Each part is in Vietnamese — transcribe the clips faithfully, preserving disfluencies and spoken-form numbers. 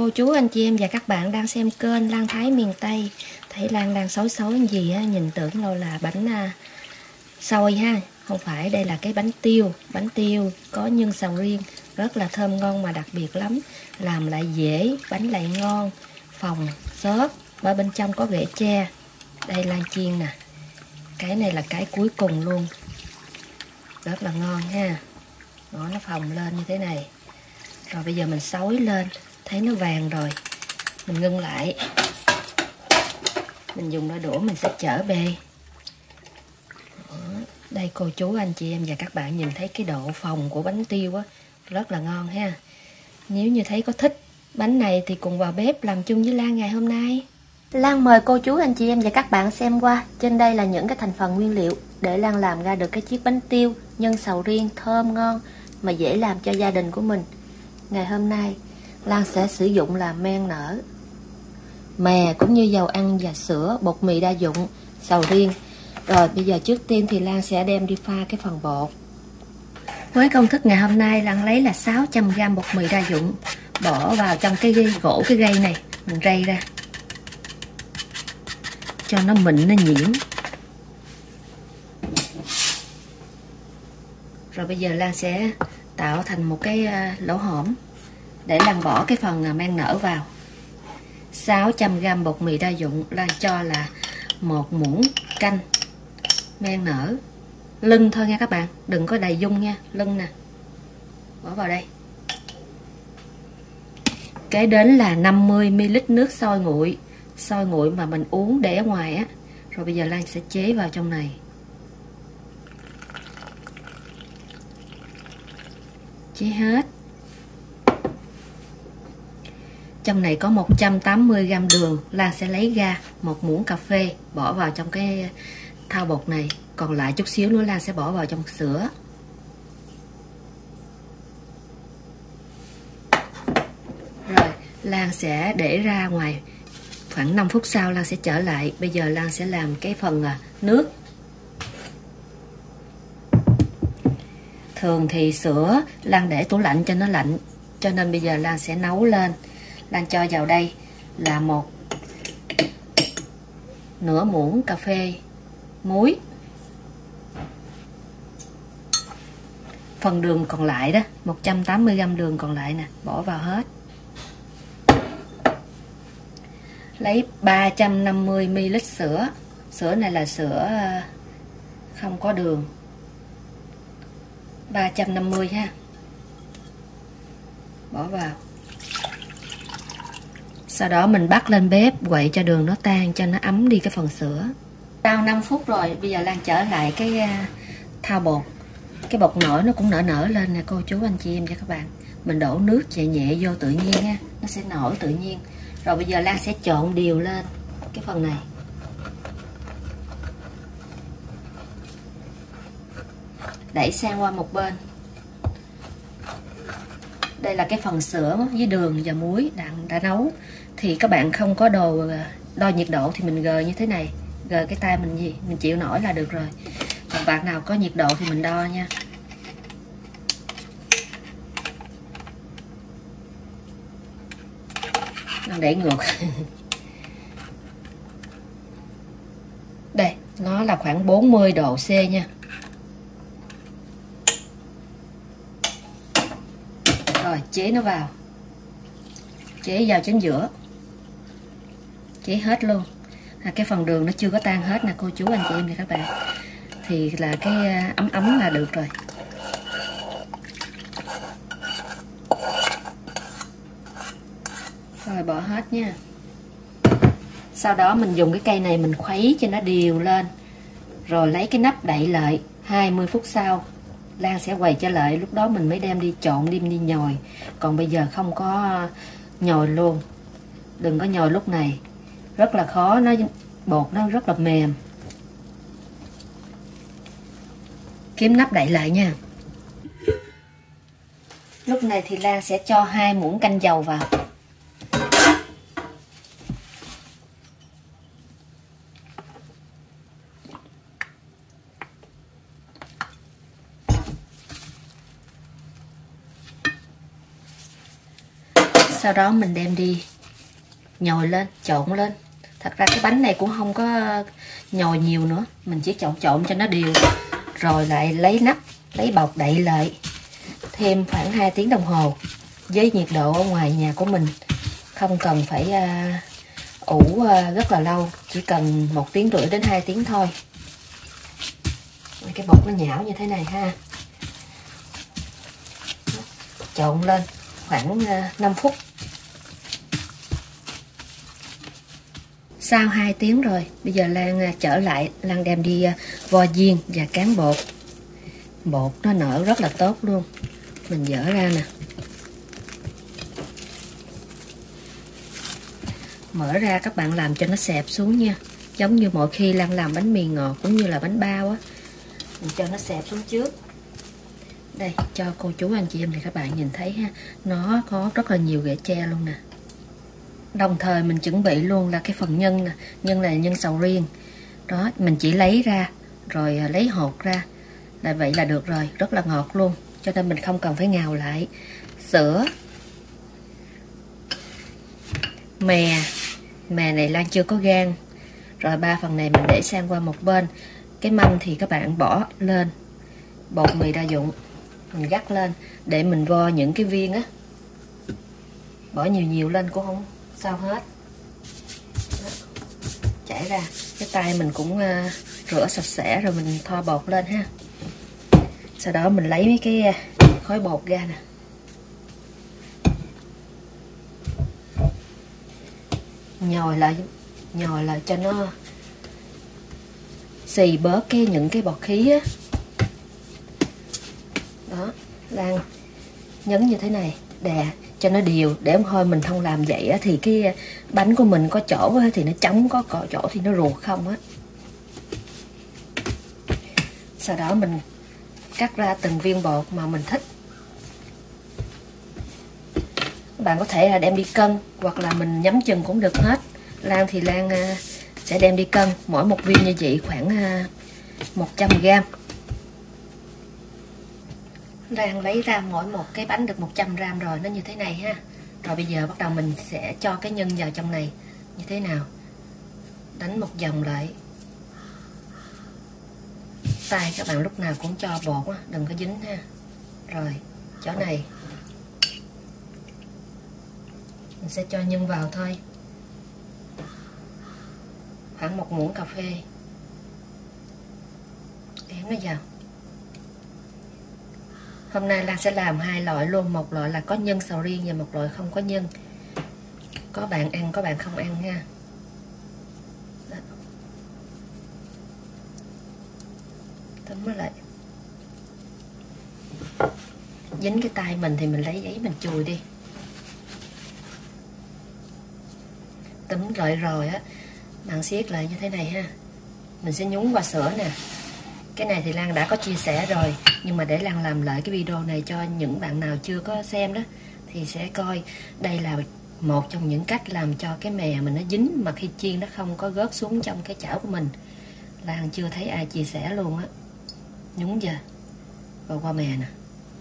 cô chú anh chị em và các bạn đang xem kênh Lan Thái miền Tây. Thấy Lan đang xối xối gì á, nhìn tưởng đâu là bánh à, xôi ha. Không phải, đây là cái bánh tiêu. Bánh tiêu có nhân sầu riêng, rất là thơm ngon mà đặc biệt lắm. Làm lại dễ, bánh lại ngon, phồng, xốp. Ở bên trong có rễ tre. Đây Lan chiên nè. Cái này là cái cuối cùng luôn. Rất là ngon ha. Đó, nó phồng lên như thế này. Rồi bây giờ mình xối lên. Thấy nó vàng rồi, mình ngưng lại, mình dùng đôi đũa mình sẽ chở bề. Đó. Đây cô chú anh chị em và các bạn nhìn thấy cái độ phồng của bánh tiêu á, rất là ngon ha. Nếu như thấy có thích bánh này thì cùng vào bếp làm chung với Lan ngày hôm nay. Lan mời cô chú anh chị em và các bạn xem qua. Trên đây là những cái thành phần nguyên liệu để Lan làm ra được cái chiếc bánh tiêu nhân sầu riêng thơm ngon mà dễ làm cho gia đình của mình. Ngày hôm nay Lan sẽ sử dụng là men nở, mè cũng như dầu ăn và sữa, bột mì đa dụng, sầu riêng. Rồi bây giờ trước tiên thì Lan sẽ đem đi pha cái phần bột. Với công thức ngày hôm nay Lan lấy là sáu trăm gam bột mì đa dụng, bỏ vào trong cái gỗ cái gây này, mình rây ra cho nó mịn nó nhuyễn. Rồi bây giờ Lan sẽ tạo thành một cái lỗ hổng để Lan bỏ cái phần men nở vào. Sáu trăm gam bột mì đa dụng Lan cho là một muỗng canh men nở, lưng thôi nha các bạn, đừng có đầy dung nha, lưng nè, bỏ vào đây. Kế đến là năm mươi mi li lít nước sôi nguội, sôi nguội mà mình uống để ở ngoài á. Rồi bây giờ Lan sẽ chế vào trong này, chế hết. Trong này có một trăm tám mươi gam đường, Lan sẽ lấy ra một muỗng cà phê bỏ vào trong cái thau bột này. Còn lại chút xíu nữa Lan sẽ bỏ vào trong sữa. Rồi Lan sẽ để ra ngoài khoảng năm phút sau Lan sẽ trở lại. Bây giờ Lan sẽ làm cái phần nước. Thường thì sữa Lan để tủ lạnh cho nó lạnh, cho nên bây giờ Lan sẽ nấu lên. Lan cho vào đây là một nửa muỗng cà phê muối. Phần đường còn lại đó, một trăm tám mươi gam đường còn lại nè, bỏ vào hết. Lấy ba trăm năm mươi mi li lít sữa. Sữa này là sữa không có đường, ba trăm năm mươi ha. Bỏ vào. Sau đó mình bắt lên bếp quậy cho đường nó tan, cho nó ấm đi cái phần sữa. Sau năm phút rồi, bây giờ Lan trở lại cái thau bột. Cái bột nổi nó cũng nở nở lên nè cô chú anh chị em và các bạn. Mình đổ nước nhẹ nhẹ vô tự nhiên ha, nó sẽ nổi tự nhiên. Rồi bây giờ Lan sẽ trộn đều lên cái phần này. Đẩy sang qua một bên. Đây là cái phần sữa với đường và muối đã, đã nấu. Thì các bạn không có đồ đo nhiệt độ thì mình gờ như thế này, gờ cái tay mình gì mình chịu nổi là được rồi. Còn bạn nào có nhiệt độ thì mình đo nha. Đang để ngược. Đây, nó là khoảng bốn mươi độ C nha. Rồi chế nó vào, chế vào chính giữa, chế hết luôn. À, cái phần đường nó chưa có tan hết nè cô chú anh chị em và các bạn, thì là cái ấm ấm là được rồi. Rồi bỏ hết nha. Sau đó mình dùng cái cây này mình khuấy cho nó đều lên, rồi lấy cái nắp đậy lại. Hai mươi phút sau Lan sẽ quay trở lại, lúc đó mình mới đem đi trộn, đem đi nhồi. Còn bây giờ không có nhồi luôn. Đừng có nhồi lúc này, rất là khó, nó bột nó rất là mềm. Kiếm nắp đậy lại nha. Lúc này thì Lan sẽ cho hai muỗng canh dầu vào. Sau đó mình đem đi nhồi lên, trộn lên. Thật ra cái bánh này cũng không có nhồi nhiều nữa, mình chỉ trộn trộn cho nó đều, rồi lại lấy nắp, lấy bọc đậy lại thêm khoảng hai tiếng đồng hồ với nhiệt độ ở ngoài nhà của mình. Không cần phải uh, ủ uh, rất là lâu, chỉ cần một tiếng rưỡi đến hai tiếng thôi. Cái bột nó nhão như thế này ha. Trộn lên khoảng uh, năm phút. Sau hai tiếng rồi, bây giờ Lan trở lại, Lan đem đi vo viên và cán bột. Bột nó nở rất là tốt luôn. Mình dỡ ra nè. Mở ra các bạn làm cho nó xẹp xuống nha. Giống như mọi khi Lan làm bánh mì ngọt cũng như là bánh bao á. Mình cho nó xẹp xuống trước. Đây, cho cô chú anh chị em thì các bạn nhìn thấy ha. Nó có rất là nhiều rễ tre luôn nè. Đồng thời mình chuẩn bị luôn là cái phần nhân nè. Nhân là nhân sầu riêng. Đó, mình chỉ lấy ra rồi lấy hột ra là vậy là được rồi, rất là ngọt luôn, cho nên mình không cần phải ngào lại. Sữa, mè, mè này Lan chưa có gan, rồi ba phần này mình để sang qua một bên. Cái mâm thì các bạn bỏ lên bột mì đa dụng, mình gắt lên để mình vo những cái viên á, bỏ nhiều nhiều lên cũng không sao hết. Đó. Chảy ra, cái tay mình cũng uh, rửa sạch sẽ rồi mình thoa bột lên ha. Sau đó mình lấy mấy cái khối bột ra nè. Nhồi lại, nhồi lại cho nó xì bớt cái những cái bọt khí á. Đó, Lan nhấn như thế này, đè cho nó đều, để không thôi mình không làm vậy á thì cái bánh của mình có chỗ á, thì nó trống, có cọ chỗ thì nó ruột không á. Sau đó mình cắt ra từng viên bột mà mình thích. Các bạn có thể là đem đi cân hoặc là mình nhắm chừng cũng được hết. Lan thì Lan sẽ đem đi cân, mỗi một viên như vậy khoảng một trăm gam. Lan lấy ra mỗi một cái bánh được một trăm gam rồi, nó như thế này ha. Rồi bây giờ bắt đầu mình sẽ cho cái nhân vào trong này. Như thế nào? Đánh một vòng lại. Tay các bạn lúc nào cũng cho bột á, đừng có dính ha. Rồi, chỗ này mình sẽ cho nhân vào thôi, khoảng một muỗng cà phê, ém nó vào. Hôm nay Lan sẽ làm hai loại luôn, một loại là có nhân sầu riêng và một loại không có nhân. Có bạn ăn, có bạn không ăn ha. Đó. Tấm nó lại. Dính cái tay mình thì mình lấy giấy mình chùi đi. Tấm lại rồi á, bạn siết lại như thế này ha. Mình sẽ nhúng qua sữa nè. Cái này thì Lan đã có chia sẻ rồi, nhưng mà để Lan làm lại cái video này cho những bạn nào chưa có xem đó thì sẽ coi. Đây là một trong những cách làm cho cái mè mình nó dính mà khi chiên nó không có rớt xuống trong cái chảo của mình. Lan chưa thấy ai chia sẻ luôn á. Nhúng vào và qua mè nè.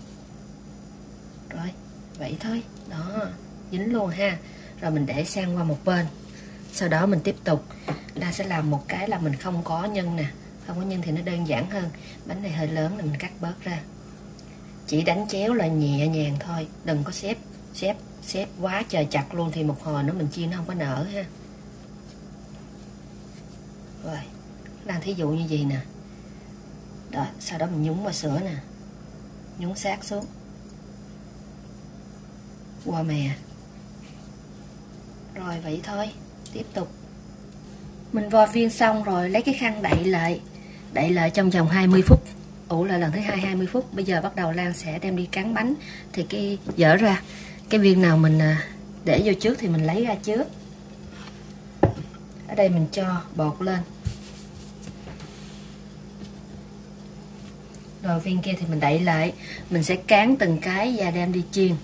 Rồi, vậy thôi. Đó, dính luôn ha. Rồi mình để sang qua một bên. Sau đó mình tiếp tục. Lan sẽ làm một cái là mình không có nhân nè. Không có nhân thì nó đơn giản hơn. Bánh này hơi lớn là mình cắt bớt ra. Chỉ đánh chéo là nhẹ nhàng thôi. Đừng có xếp xếp xếp quá trời chặt luôn thì một hồi nữa mình chiên nó không có nở ha. Rồi, Lan thí dụ như gì nè. Rồi, sau đó mình nhúng vào sữa nè. Nhúng sát xuống. Qua mè. Rồi vậy thôi, tiếp tục. Mình vo viên xong rồi lấy cái khăn đậy lại. Đậy lại trong vòng hai mươi phút. Ủ lại lần thứ hai hai mươi phút. Bây giờ bắt đầu Lan sẽ đem đi cán bánh. Thì cái dở ra. Cái viên nào mình để vô trước thì mình lấy ra trước. Ở đây mình cho bột lên. Rồi viên kia thì mình đậy lại. Mình sẽ cán từng cái và đem đi chiên.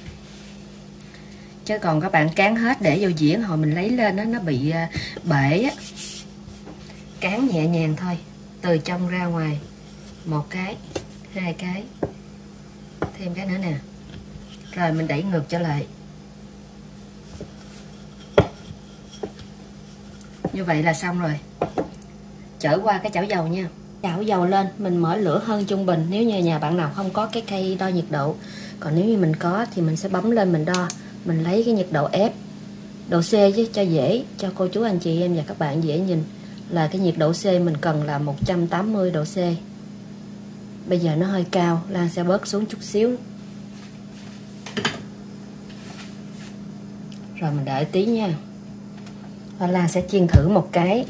Chứ còn các bạn cán hết để vô dĩa hồi mình lấy lên đó, nó bị bể á. Cán nhẹ nhàng thôi, từ trong ra ngoài. Một cái, hai cái, thêm cái nữa nè. Rồi mình đẩy ngược trở lại. Như vậy là xong rồi. Chở qua cái chảo dầu nha. Chảo dầu lên, mình mở lửa hơn trung bình nếu như nhà bạn nào không có cái cây đo nhiệt độ. Còn nếu như mình có thì mình sẽ bấm lên mình đo. Mình lấy cái nhiệt độ ép độ C chứ cho dễ, cho cô chú anh chị em và các bạn dễ nhìn. Là cái nhiệt độ C mình cần là một trăm tám mươi độ C. Bây giờ nó hơi cao, Lan sẽ bớt xuống chút xíu. Rồi mình đợi tí nha. Và Lan sẽ chiên thử một cái,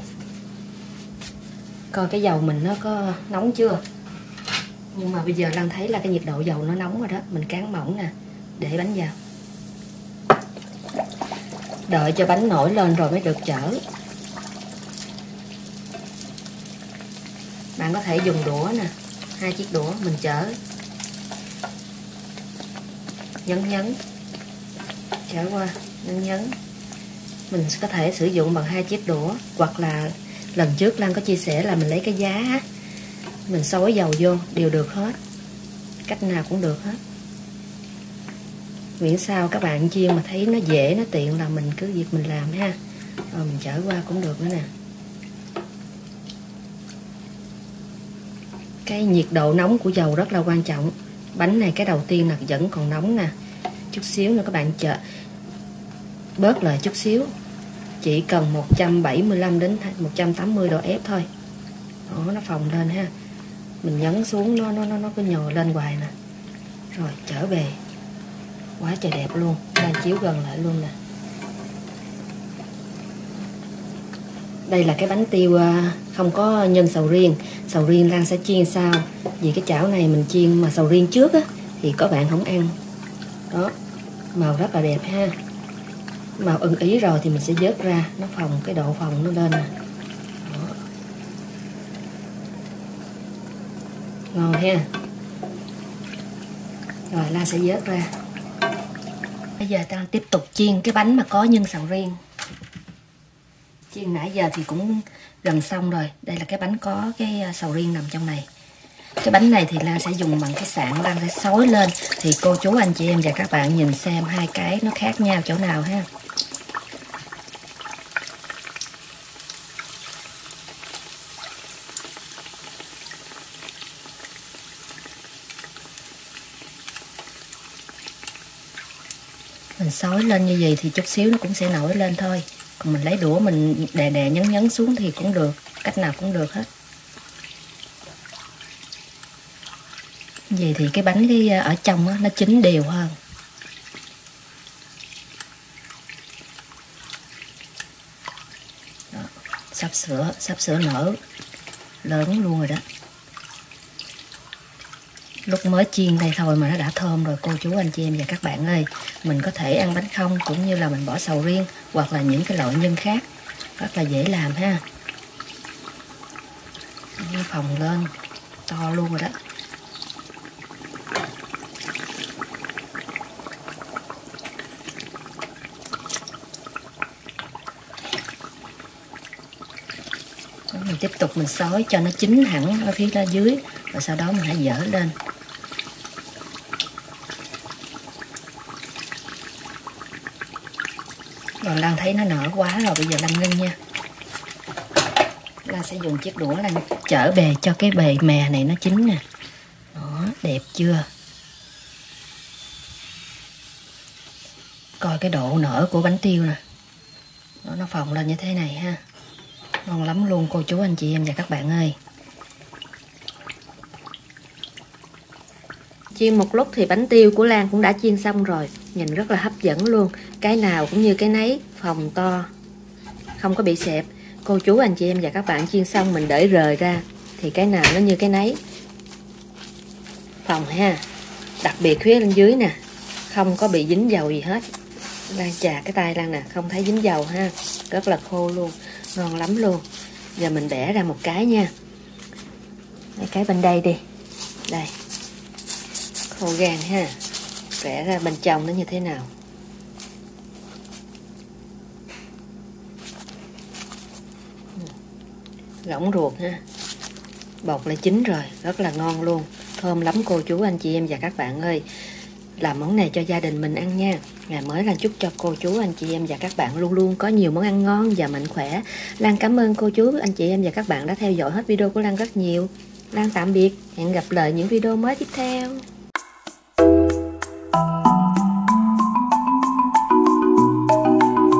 coi cái dầu mình nó có nóng chưa. Nhưng mà bây giờ Lan thấy là cái nhiệt độ dầu nó nóng rồi đó. Mình cán mỏng nè, để bánh vào. Đợi cho bánh nổi lên rồi mới được chở. Bạn có thể dùng đũa nè, hai chiếc đũa mình chở. Nhấn nhấn, chở qua, nhấn nhấn. Mình có thể sử dụng bằng hai chiếc đũa, hoặc là lần trước Lan có chia sẻ là mình lấy cái giá, mình xối dầu vô đều được hết. Cách nào cũng được hết. Miễn sao các bạn chiên mà thấy nó dễ, nó tiện là mình cứ việc mình làm ha. Rồi mình chở qua cũng được nữa nè. Cái nhiệt độ nóng của dầu rất là quan trọng. Bánh này cái đầu tiên là vẫn còn nóng nè. Chút xíu nữa các bạn chờ, bớt lại chút xíu. Chỉ cần một trăm bảy mươi lăm đến một trăm tám mươi độ F thôi. Đó, nó phồng lên ha. Mình nhấn xuống nó nó nó nó cứ nhồi lên hoài nè. Rồi trở về. Quá trời đẹp luôn. Lan chiếu gần lại luôn nè. Đây là cái bánh tiêu không có nhân sầu riêng. Sầu riêng Lan sẽ chiên sau. Vì cái chảo này mình chiên mà sầu riêng trước á, thì có bạn không ăn. Đó, màu rất là đẹp ha. Màu ưng ý rồi thì mình sẽ vớt ra. Nó phồng, cái độ phồng nó lên nè. Đó. Ngon ha. Rồi Lan sẽ vớt ra. Bây giờ ta tiếp tục chiên cái bánh mà có nhân sầu riêng. Chiên nãy giờ thì cũng gần xong rồi. Đây là cái bánh có cái sầu riêng nằm trong này. Cái bánh này thì Lan sẽ dùng bằng cái sạn, Lan sẽ xối lên. Thì cô chú anh chị em và các bạn nhìn xem hai cái nó khác nhau chỗ nào ha. Mình xối lên như vậy thì chút xíu nó cũng sẽ nổi lên thôi. Còn mình lấy đũa mình đè đè nhấn nhấn xuống thì cũng được. Cách nào cũng được hết. Vậy thì cái bánh cái ở trong đó, nó chín đều hơn. Đó, sắp sửa, sắp sửa nở lớn luôn rồi đó. Lúc mới chiên đây thôi mà nó đã thơm rồi cô chú anh chị em và các bạn ơi. Mình có thể ăn bánh không cũng như là mình bỏ sầu riêng hoặc là những cái loại nhân khác. Rất là dễ làm ha. Nó phồng lên to luôn rồi đó. Mình tiếp tục mình xối cho nó chín hẳn ở phía đó dưới. Rồi sau đó mình hãy dỡ lên. Rồi Lan thấy nó nở quá rồi, bây giờ Lan ngưng nha. Lan sẽ dùng chiếc đũa Lan chở bề cho cái bề mè này nó chín nè. Đó, đẹp chưa? Coi cái độ nở của bánh tiêu nè. Đó, nó phồng lên như thế này ha. Ngon lắm luôn cô chú anh chị em và các bạn ơi. Chiên một lúc thì bánh tiêu của Lan cũng đã chiên xong rồi. Nhìn rất là hấp dẫn luôn. Cái nào cũng như cái nấy, phồng to, không có bị xẹp. Cô chú anh chị em và các bạn chiên xong mình để rời ra thì cái nào nó như cái nấy, phồng ha. Đặc biệt phía bên dưới nè, không có bị dính dầu gì hết. Lan chà cái tay Lan nè, không thấy dính dầu ha. Rất là khô luôn, ngon lắm luôn. Giờ mình bẻ ra một cái nha. Cái bên đây đi. Đây, khô gan ha. Bẻ ra bên trong nó như thế nào. Gỗng ruột ha. Bột là chín rồi, rất là ngon luôn. Thơm lắm cô chú anh chị em và các bạn ơi. Làm món này cho gia đình mình ăn nha. Ngày mới Lan chúc cho cô chú, anh chị em và các bạn luôn luôn có nhiều món ăn ngon và mạnh khỏe. Lan cảm ơn cô chú, anh chị em và các bạn đã theo dõi hết video của Lan rất nhiều. Lan tạm biệt, hẹn gặp lại những video mới tiếp theo.